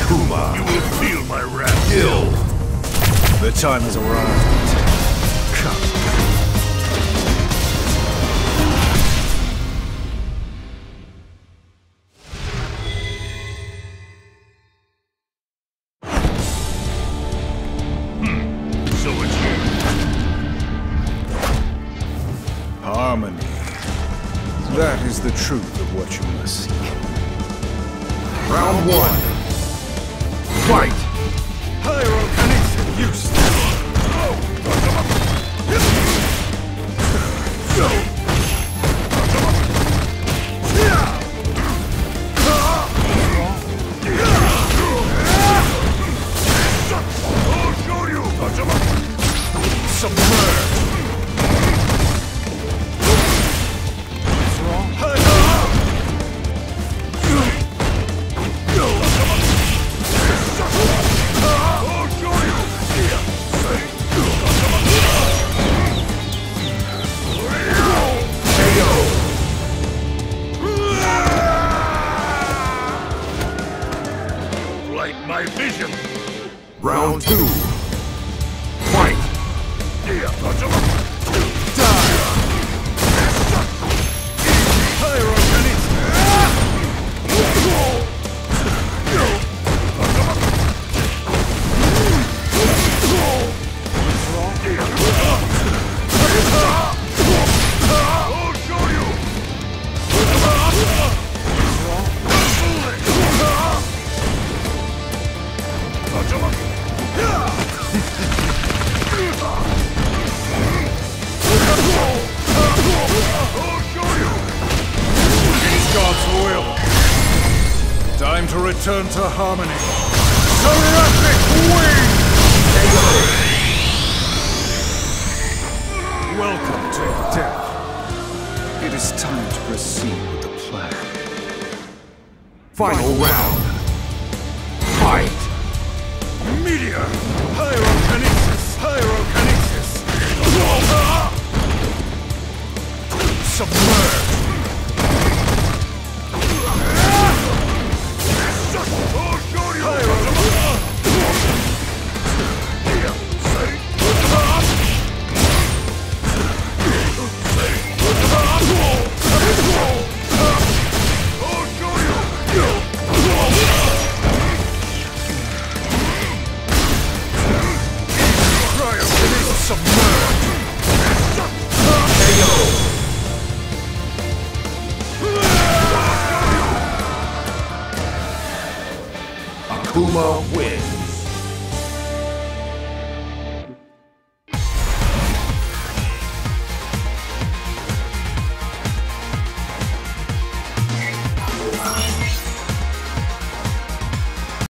Akuma. You will feel my wrath. Gil. The time has arrived. Come. So it's you. Harmony. That is the truth of what you must seek. Round one. Fight! Pyrokinesis useless. I'll show you! Submerge. I'll show you! Light my vision! Round two. Fight. I'll show you! I'll show you! It's God's will. Time to return to harmony. Seraphic wing! Welcome to death. It is time to proceed with the plan. Final round. Fight! Meteor! Pyrokinesis! Pyrokinesis! Submerge! I'll show you! I'll show you! Cryokinesis submerge! Akuma wins.